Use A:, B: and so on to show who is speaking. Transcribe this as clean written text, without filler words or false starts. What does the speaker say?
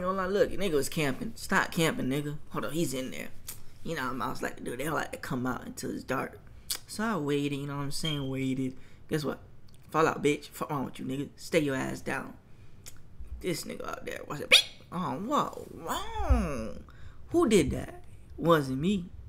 A: gonna lie. Look, nigga was camping. Stop camping, nigga. Hold on, he's in there. You know how mouse like to do. They don't like to come out until it's dark. So I waited, you know what I'm saying? Waited. Guess what? Fall out, bitch. Fuck wrong with you, nigga. Stay your ass down. This nigga out there. What's it? Oh, whoa. Wrong. Who did that? Wasn't me.